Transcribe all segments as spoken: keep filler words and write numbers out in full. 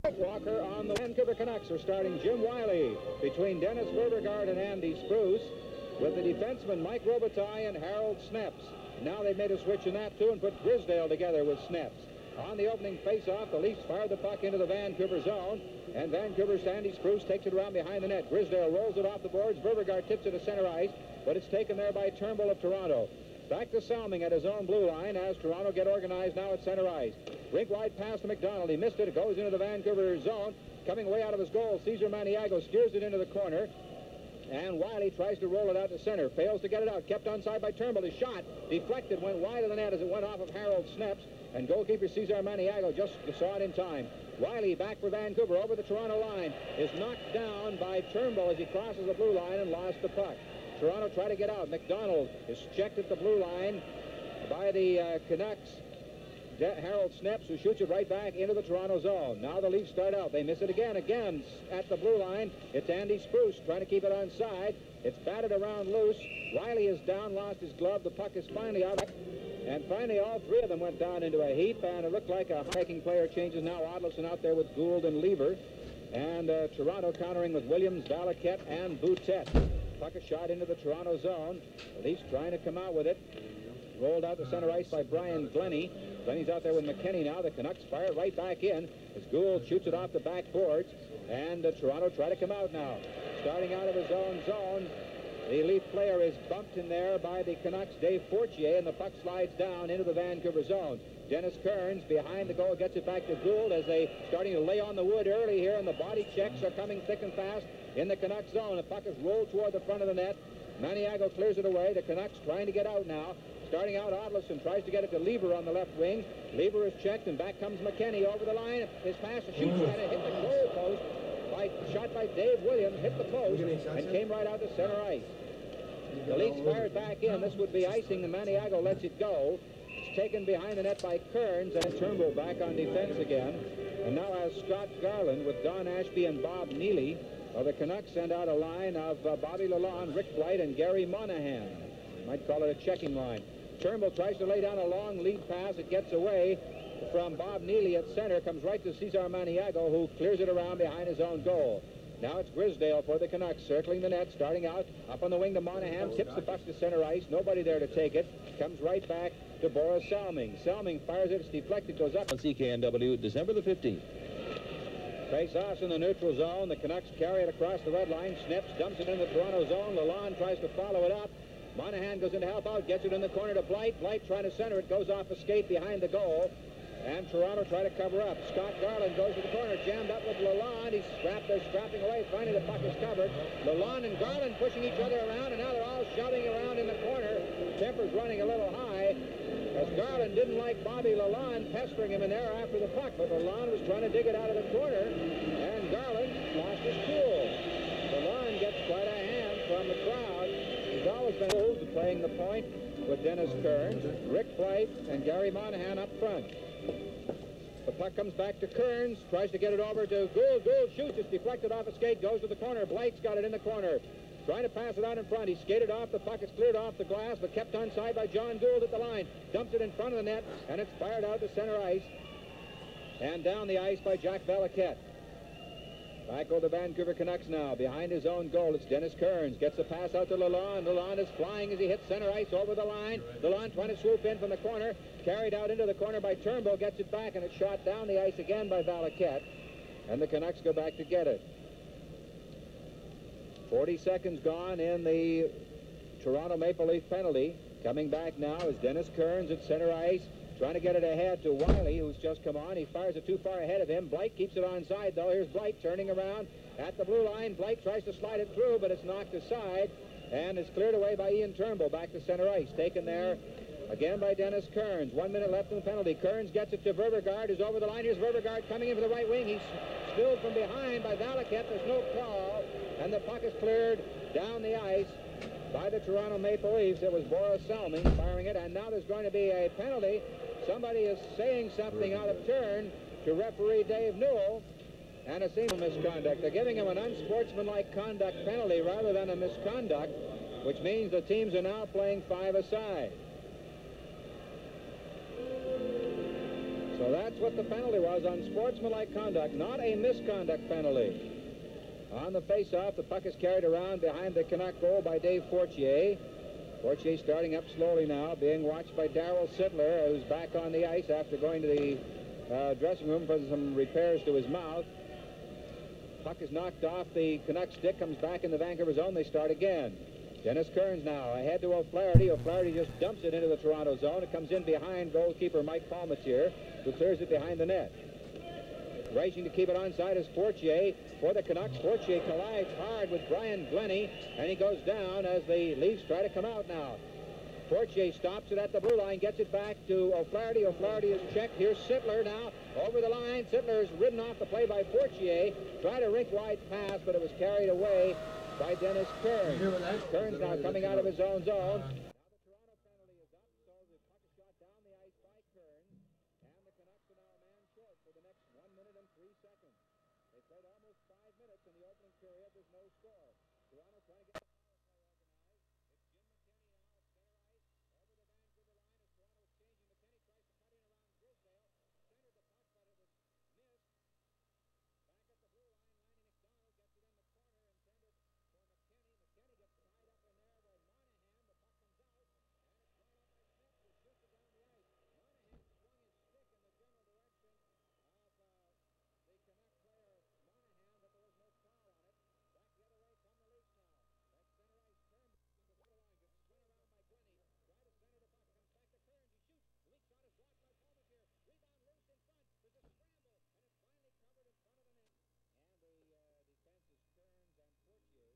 Walker on the Vancouver Canucks are starting Jim Wiley between Dennis Verbergaard and Andy Spruce, with the defensemen Mike Robitaille and Harold Sneps. Now they've made a switch in that too and put Grisdale together with Sneps. On the opening face-off, the Leafs fire the puck into the Vancouver zone, and Vancouver's Andy Spruce takes it around behind the net. Grisdale rolls it off the boards. Verbergaard tips it to center ice, but it's taken there by Turnbull of Toronto. Back to Salming at his own blue line as Toronto get organized now at center ice. Rink wide pass to McDonald. He missed it. It goes into the Vancouver zone. Coming away out of his goal, Cesar Maniago steers it into the corner. And Wiley tries to roll it out to center. Fails to get it out. Kept onside by Turnbull. His shot deflected, went wide of the net as it went off of Harold Sneps. And goalkeeper Cesar Maniago just saw it in time. Wiley back for Vancouver over the Toronto line. Is knocked down by Turnbull as he crosses the blue line and lost the puck. Toronto try to get out. McDonald is checked at the blue line by the uh, Canucks. De Harold Sneps, who shoots it right back into the Toronto zone. Now the Leafs start out. They miss it again. Again at the blue line. It's Andy Spruce trying to keep it onside. It's batted around loose. Wiley is down, lost his glove. The puck is finally out. And finally, all three of them went down into a heap, and it looked like a hiking player changes now. Odlison out there with Gould and Lever. And uh, Toronto countering with Williams, Valaquette, and Boutet. Puck is shot into the Toronto zone. The Leafs trying to come out with it. Rolled out to center ice by Brian Glennie. Glennie's out there with McKinney now. The Canucks fire it right back in as Gould shoots it off the backboards. And uh, Toronto try to come out now. Starting out of his own zone, the Leaf player is bumped in there by the Canucks' Dave Fortier, and the puck slides down into the Vancouver zone. Dennis Kearns behind the goal gets it back to Gould as they starting to lay on the wood early here, and the body checks are coming thick and fast in the Canucks zone. The puck is rolled toward the front of the net. Maniago clears it away. The Canucks trying to get out now. Starting out, Odlison tries to get it to Lever on the left wing. Lever is checked, and back comes McKinney over the line. His pass shoots and it hit the goal post. By, shot by Dave Williams, hit the post, and came right out to center ice. The Leafs fired back in. This would be icing, and Maniago lets it go. It's taken behind the net by Kearns, and Turnbull back on defense again. And now as Scott Garland with Don Ashby and Bob Neely. Well, the Canucks send out a line of uh, Bobby Lalonde, Rick Blight, and Gary Monahan. You might call it a checking line. Turnbull tries to lay down a long lead pass. It gets away from Bob Neely at center, comes right to Cesar Maniago, who clears it around behind his own goal. Now it's Grisdale for the Canucks, circling the net, starting out, up on the wing to Monahan, tips the puck to center ice, nobody there to take it, comes right back to Boris Salming. Salming fires it, it's deflected, goes up. On C K N W, December the fifteenth. Face-offs in the neutral zone. The Canucks carry it across the red line. Sneps dumps it in the Toronto zone. Lalonde tries to follow it up. Monahan goes in to help out, gets it in the corner to Blight. Blight trying to center it, goes off a skate behind the goal. And Toronto try to cover up. Scott Garland goes to the corner, jammed up with Lalonde. He's strapped, they're strapping away. Finally, the puck is covered. Lalonde and Garland pushing each other around, and now they're all shoving around in the corner. Temper's running a little high, as Garland didn't like Bobby Lalonde pestering him in there after the puck, but Lalonde was trying to dig it out of the corner, and Garland lost his cool. Lalonde gets quite a hand from the crowd. He's always been moved to playing the point with Dennis Kearns, Rick Blight, and Gary Monahan up front. The puck comes back to Kearns, tries to get it over to Gould. Gould shoots, it's deflected off a skate, goes to the corner. Blight's got it in the corner. Trying to pass it out in front. He skated off. The puck is cleared off the glass, but kept onside by John Gould at the line. Dumps it in front of the net, and it's fired out to center ice. And down the ice by Jack Valaquette. Back go the Vancouver Canucks now. Behind his own goal, it's Dennis Kearns. Gets the pass out to Lalonde. Lalonde is flying as he hits center ice over the line. Lalonde trying to swoop in from the corner. Carried out into the corner by Turnbull. Gets it back, and it's shot down the ice again by Valaquette. And the Canucks go back to get it. forty seconds gone in the Toronto Maple Leaf penalty. Coming back now is Dennis Kearns at center ice. Trying to get it ahead to Wiley, who's just come on. He fires it too far ahead of him. Blight keeps it onside, though. Here's Blight turning around at the blue line. Blight tries to slide it through, but it's knocked aside, and it's cleared away by Ian Turnbull back to center ice. Taken there again by Dennis Kearns. One minute left in the penalty. Kearns gets it to Verbergaard, who's over the line. Here's Verbergaard coming in for the right wing. He's spilled from behind by Valaquette. There's no call, and the puck is cleared down the ice by the Toronto Maple Leafs. It was Boris Salming firing it, and now there's going to be a penalty. Somebody is saying something out of turn to referee Dave Newell, and it seems misconduct. They're giving him an unsportsmanlike conduct penalty rather than a misconduct, which means the teams are now playing five-a-side. So that's what the penalty was on sportsmanlike conduct, not a misconduct penalty. On the face-off, the puck is carried around behind the Canuck goal by Dave Fortier. Fortier starting up slowly now, being watched by Darryl Sittler, who's back on the ice after going to the uh, dressing room for some repairs to his mouth. Puck is knocked off the Canuck stick, comes back in the Vancouver zone. They start again. Dennis Kearns now ahead to O'Flaherty. O'Flaherty just dumps it into the Toronto zone. It comes in behind goalkeeper Mike Palmetier, who clears it behind the net. Racing to keep it onside is Fortier for the Canucks. Fortier collides hard with Brian Glennie, and he goes down as the Leafs try to come out now. Fortier stops it at the blue line, gets it back to O'Flaherty. O'Flaherty is checked. Here's Sittler now over the line. Sittler is ridden off the play by Fortier. Tried a rink-wide pass, but it was carried away by Dennis Kearns. Kearns now coming out of his own zone. Now the Toronto penalty is up, so the puck is shot down the ice by Kearns, and the Canucks are now a man short for the next one minute and three seconds. They played almost five minutes in the opening period. There's no score. Toronto trying to get the power play organized. It's Jim McKinney now at center ice over the Vancouver line as Toronto is changing. McKinney tries to cut in around Grisdale. Centered the puck, but it was missed. Back at the blue line, Lanny McDonald gets it in the corner, intended for McKinney. McKinney gets tied up in there by Monahan. The puck comes out, and it's brought up by Smith, who shoots it down the ice. Monahan swung his stick in the general direction of uh, the Canuck player Monahan, but there was no foul on it. Back the other way come the Leafs now. That center ice turn to the blue line, gets spun around by Glennie. Try to center the puck, comes back to Kearns. He shoots. The weak shot is blocked by Palmetier. Rebound loose in front. There's a scramble, and it's finally covered in front of the net. And the uh, defense is Kearns and Fortier.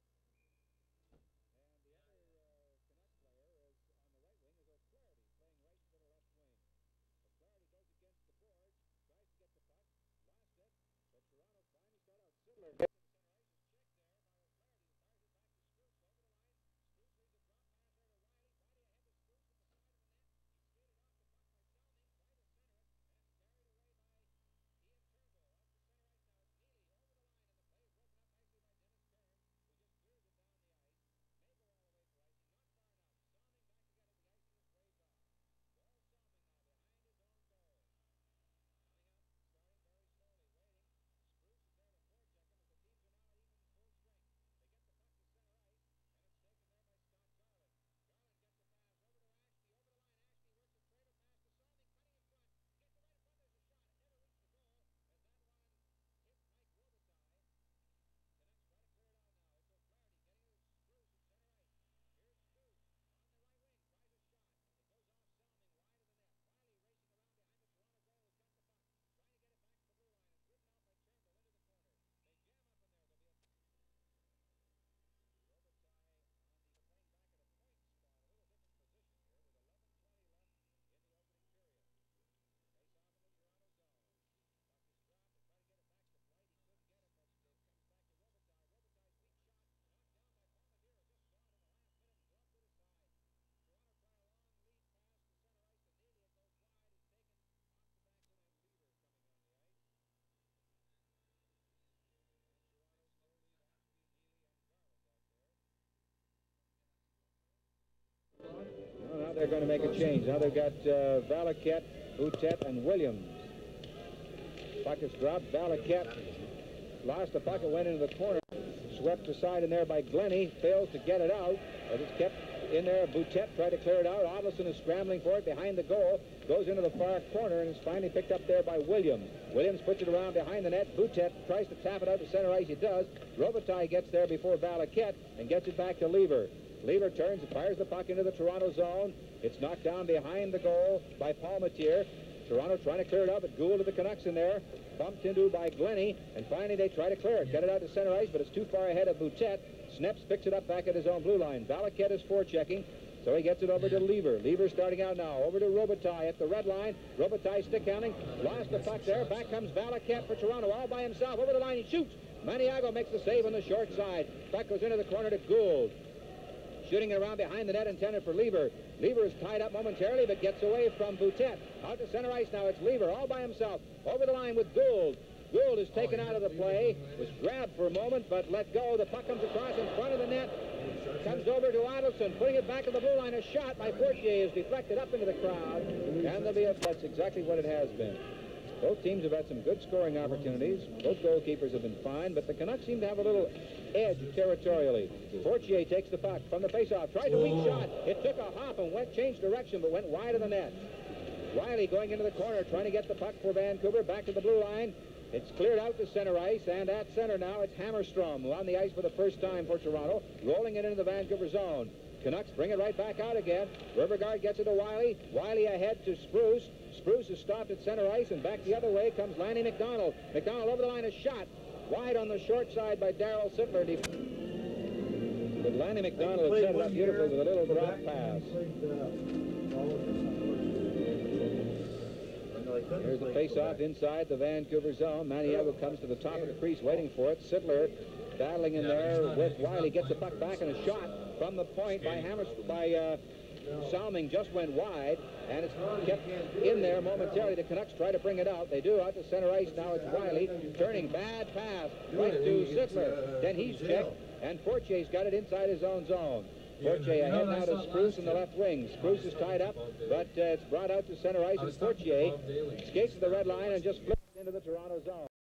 And the other uh, Canuck player is on the right wing is O'Flaherty, playing right instead of left wing. O'Flaherty goes against the boards, tries to get the puck, lost it, but Toronto finally got out. Sittler gets to the center ice, is checked there by O'Flaherty, who fires it back to Spruce over the line. Spruce leaves a drop pass there to Riley. Riley ahead to Spruce at the side of the net. He skated off the puck by Salming, tried to center it, and it's carried away by Ian Turnbull. Off the center ice now, it's Neely over the line, and the play is broken up nicely by Dennis Kearns, who just clears it down the ice. May go all the way for icing, not far enough. Salming back to get it, the icing is waved off. Wall Salming now behind his own goal. Coming up, starting very slowly, waiting. Spruce is there to forecheck him as the teams are now even full strength. They get the puck to center ice, and it's taken there by Scott Garland. Garland gets the pass over to Ashby, over the line. Ashby works a trailer pass to Salming, cutting in front. Gets it right in front, there's a shot. It never reached the goal, as that one hit Mike Robitaille. Canucks try to clear it out now. It's O'Flaherty getting to Spruce at center ice. Here's Spruce on the right wing, tries a shot. It goes off Salming, wide of the net. Riley racing around behind the Toronto goal has got the puck, trying to get it back to the blue line. It's ridden out by Turnbull into the corner. They jam up in there. There'll be a Robitaille on the playing back at a point spot, a little different position here with eleven twenty left in the opening period. Face off in the Toronto zone. Puck is dropped. They try to get it back to Blight. He couldn't get it, but it comes back to Robitaille. Robitaille's weak shot knocked down by Palmetier. Just saw it in the last minute and gloved it aside. Toronto try a long lead pass to center ice to Neely. It goes wide. It's taken off the back of Lever coming on the ice. And Toronto still lead Ashby, Neely, and Garland out there. Well, now they're going to make a change. Now they've got uh, Valaket, Boutet, and Williams. Puck is dropped. Valaket lost the puck. It went into the corner. Swept aside in there by Glennie. Fails to get it out. But it's kept in there. Boutet tried to clear it out. Ottelson is scrambling for it behind the goal. Goes into the far corner and is finally picked up there by Williams. Williams puts it around behind the net. Boutet tries to tap it out to center ice. He does. Robitaille gets there before Valaket and gets it back to Lever. Lever turns and fires the puck into the Toronto zone. It's knocked down behind the goal by Palmetier. Toronto trying to clear it out, but Gould of the Canucks in there. Bumped into by Glennie, and finally they try to clear it. Get it out to center ice, but it's too far ahead of Boutet. Sneps picks it up back at his own blue line. Valaket is forechecking, so he gets it over to Lever. Lever starting out now. Over to Robitaille at the red line. Robitaille stick handling. Lost the puck there. Back comes Valaket for Toronto all by himself. Over the line, he shoots. Maniago makes the save on the short side. Puck goes into the corner to Gould. Shooting it around behind the net, intended for Lever. Lever is tied up momentarily, but gets away from Boutet. Out to center ice now. It's Lever all by himself. Over the line with Gould. Gould is taken out of the play. Was grabbed for a moment, but let go. The puck comes across in front of the net. Comes over to Adelson, putting it back to the blue line. A shot by Fortier is deflected up into the crowd. And there'll be a... That's exactly what it has been. Both teams have had some good scoring opportunities. Both goalkeepers have been fine, but the Canucks seem to have a little edge territorially. Fortier takes the puck from the faceoff, tries a weak shot. It took a hop and went, changed direction, but went wide of the net. Riley going into the corner, trying to get the puck for Vancouver, back to the blue line. It's cleared out to center ice, and at center now it's Hammerstrom, who on the ice for the first time for Toronto, rolling it into the Vancouver zone. Canucks bring it right back out again. Rivergard gets it to Wiley. Wiley ahead to Spruce. Spruce is stopped at center ice, and back the other way comes Lanny McDonald. McDonald over the line, a shot. Wide on the short side by Darryl Sittler. But Lanny McDonald had set it up beautifully with a little drop pass. Here's the face-off inside the Vancouver zone. Maniego comes to the top of the crease waiting for it. Sittler battling in there with Wiley. Gets the puck back, and a shot from the point by Hammers by uh, Salming just went wide, and it's kept in there momentarily. The Canucks try to bring it out. They do out to center ice. Now it's Wiley turning, bad pass right to Sittler. Then he's checked, and Fortier's got it inside his own zone. Fortier ahead now to Spruce in the left wing. Spruce is tied up, but uh, it's brought out to center ice, and Fortier skates to the red line and just flips into the Toronto zone.